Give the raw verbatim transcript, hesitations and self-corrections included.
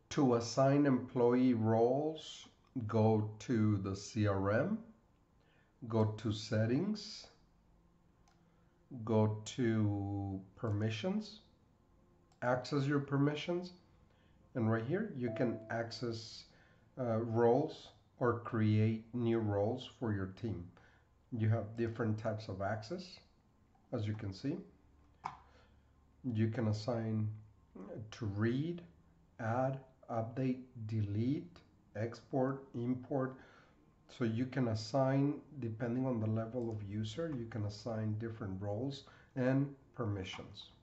To assign employee roles, go to the C R M, go to settings, go to permissions, access your permissions, and right here you can access uh, roles or create new roles for your team. You have different types of access, as you can see. You can assign to read, add, update, delete, export, import. So you can assign, depending on the level of user, you can assign different roles and permissions.